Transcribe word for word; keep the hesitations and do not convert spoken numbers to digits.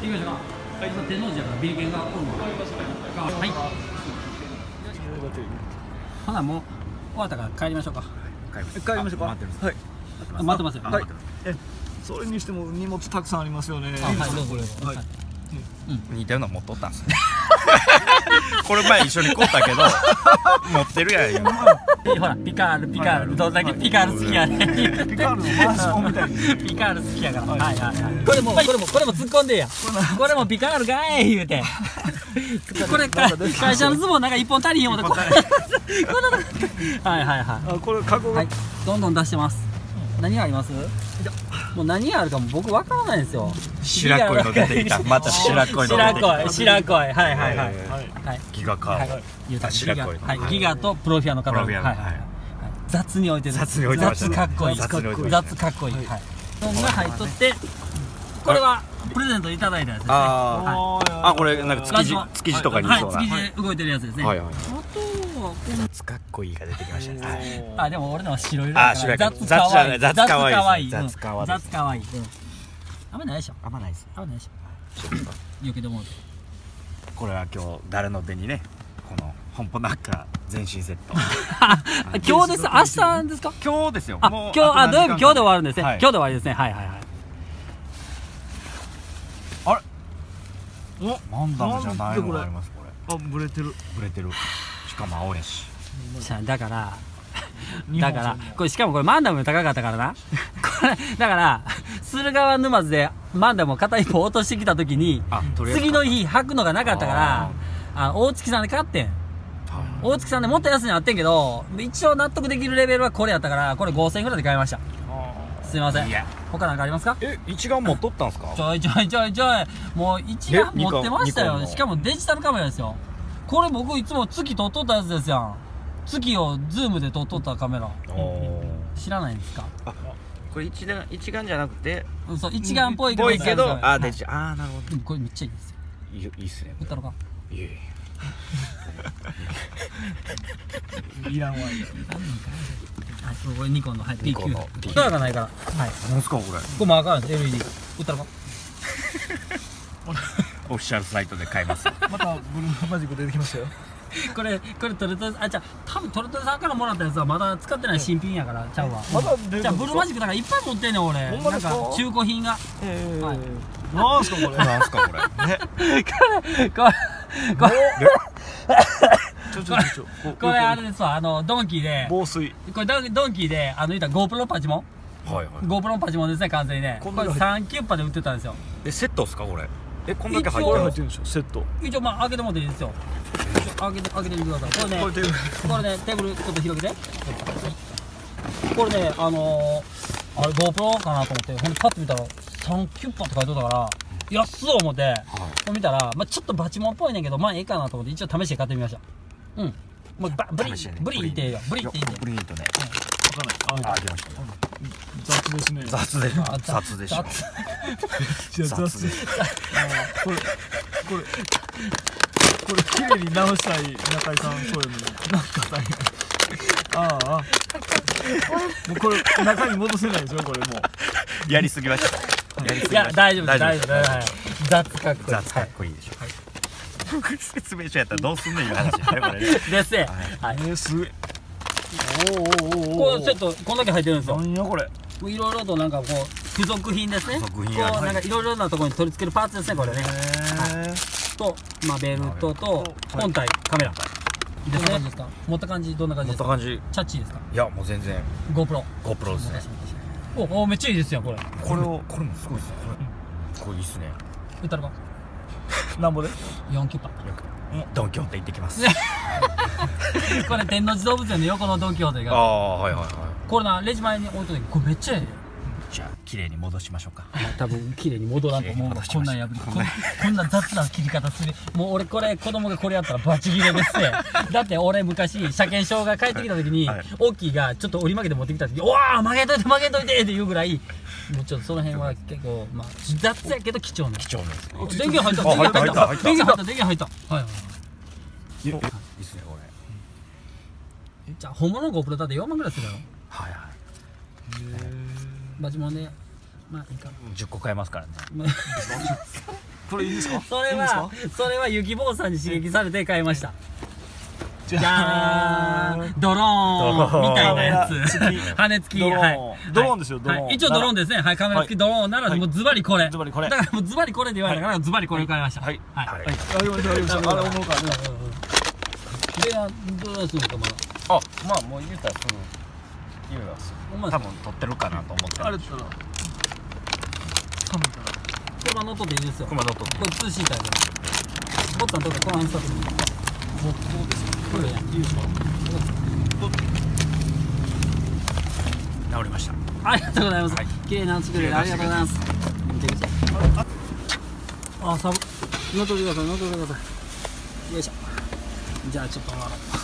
きましょうか。はい、天王寺やからビリケンがおるの。はい。ほなもう終わったから帰りましょうか。 帰りましょうか。 待ってます。 はい。 待ってますよ。 はい。え、それにしても荷物たくさんありますよね。 はい、どうぞどうぞ。はい。 似たようなの持っとったんすね。これ前一緒に買ったけど持ってるやん今。 ほらピカールピカールどんだけピカール好きやね。 ピカールのマンションみたいに。 ピカール好きやから。はいはいはい。これもこれもこれも突っ込んでや。これもピカールかい言うて。これ会社のズボンなんか一本足りひん思ってこんなとこ。はいはいはい。 あ、これカゴが。 はい。どんどん出してます。何があります？もう何があるかも僕わからないんですよ。 白濃いの出てきた。また白濃いの出てきた。 白濃い白濃いはいはいはいはい。 ギガカード。 白濃い。はい。ギガとプロフィアの方。はいはい。雑に置いてる。 雑に置いてましたね。 雑かっこいい。雑かっこいい。はい。そんが入っとって、これはプレゼントいただいたやつですね。 ああ、これなんか築地築地とかにそうな。 はい。築地で動いてるやつですね。 はいはい。 あとは雑かっこいいが出てきましたね。 あ、でも俺のは白色だから。 雑かわいい。雑かわいい。 雑かわいい。雑かわいい。あんまないでしょ。 あんまないです。 あんまないでしょ。余計で思う。 これは今日誰の手にね、この本舗ナッカ全身セット。 今日です。明日ですか？ 今日ですよ。 あ、今日あ土曜日今日で終わるんですね。今日で終わりですね。はいはいはい。 あれ？お、マンダムじゃないのがありますこれ。 あ、ブレてる。 ブレてる。しかも青やし。 だからだからこれしかもこれマンダム高かったからな。これだから駿河沼津でマンダムを片一方落としてきた時に次の日履くのがなかったからあ大月さんで買ってん。大月さんでもっと安いのあってんけど一応納得できるレベルはこれやったからこれごせんえんぐらいで買いました。すいません。他なんかありますか？ え、一眼持っとったんすか？ ちょいちょいちょいちょいもう一眼持ってましたよ。しかもデジタルカメラですよ。これ僕いつも月撮っとったやつですやん。月をズームで撮っとったカメラ知らないんですか？ あ、これ一眼一眼じゃなくてそう一眼っぽいけどあデジああなるほど。 これめっちゃいいですよ。 いいいいっすね。 売ったのか？ いえいらんわ。 あ、これニコンのはい ピーきゅう。カラーがないから。はい。 なんすかこれ？ これも赤いです エルイーディー。売ったのか？ オフィシャルサイトで買います。 またブルーマジック出てきましたよ。 これこれトルトルあじゃ多分トルトルさんからもらったやつはまだ使ってない新品やからちゃうわ。 まだ出る。 じゃあブルーマジックだからいっぱい持ってんねん俺。なんか中古品が。 ええ。なんすかこれ？ なんすかこれ？ね。 これこれこれ。 ちょちょちょ。 これあれですわあのドンキーで。 防水。 これドンドンキーであの言ったら GoPro パチモン。 はいはい。 GoPro のパチモンですね完全にね。これさんキュッパで売ってたんですよ。 えセットっすかこれ？えこんだけ入ってるんですよセット。 一応まあ開けてもらっていいですよ。開けて開けてみてください。これねこれねテーブルちょっと広げて。これねあのあれ GoPro かなと思ってほんでパッと見たらさんキュッパって書いてあったから安っ思ってこれ見たらまあちょっとバチモンっぽいねんけどまあええかなと思って一応試して買ってみました。うんもうバブリブリっていいよブリっていいんで。 ブリンとね。 わかんない。 あ出ました。 雑ですね。 雑で雑でしょ。 いや雑です。これこれこれ綺麗に直したい中井さんそういうのなんか大変。ああ。もうこれ中に戻せないでしょこれもう。 やりすぎました。 いや大丈夫です大丈夫です。雑かっこいい。 雑かっこいいでしょ。説明書やったらどうすんねんいう話やねこれ。 ですね。はい。 えすげえ。おおおお。 このセットこんだけ入ってるんですよ。 何やこれ。 いろいろとなんかこう付属品ですね。 付属品こうなんかいろいろなところに取り付けるパーツですねこれね。とまあベルトと本体カメラですね。持った感じどんな感じですか？ 持った感じ。 チャッチーですか？ いやもう全然。 GoPro。 GoPro ですね。 おおめっちゃいいですよこれ。 これをこれもすごいですねこれ。これいいっすね。 売ったのか？ なんぼで？ よんキュッパ。 ドンキホーテ行ってきます。 これ天王寺動物園の横のドンキホーテが。 ああはいはいはい。 これなレジ前に置いといてこれめっちゃええ。 じゃあ綺麗に戻しましょうか。 多分綺麗に戻らんと思うわ。こんなん破りこんこんな雑な切り方する。もう俺これ子供がこれやったらバチ切れですって。だって俺昔車検証が帰ってきた時にオッキーがちょっと折り曲げて持ってきた時「おわ曲げといて曲げといて!」って言うぐらいもうちょっとその辺は結構まあ雑やけど貴重な。 貴重なですね。 電源入った電源入った電源入った電源入った。はいはいはい。 いいっすねこれ。 じゃあ本物の GoPro だってよんまんぐらいするやろ。 はいはい。 バチモンでまあいいか。 じゅっこ買えますからね。 これいいですか？ それはそれは雪坊さんに刺激されて買いました。じゃーん、ドローンみたいなやつ、羽根付き、はい、 ドローンですよ、ドローン。 一応ドローンですね、はい、カメラ付きドローンならもうズバリこれ、 ズバリこれ。 だからもうズバリこれで言われたからズバリこれを買いました。はい、はい、ありました、ありました。あれ思うからね。で、どうするのかまだ。 あ、まあもう言うたらすぐ言うわすぐ。多分撮ってるかなと思って。 あれったら。カメから。 車乗っとっていいですよ。 車乗っとって。 これツーシーターで。ボタンとかこの辺さ。もうそうですよ。これやん、いいですか。 治りました。 ありがとうございます。綺麗な作りでありがとうございます。見てください。あ、サブ。乗っとってください。乗っとってください。よいしょ。じゃあちょっと。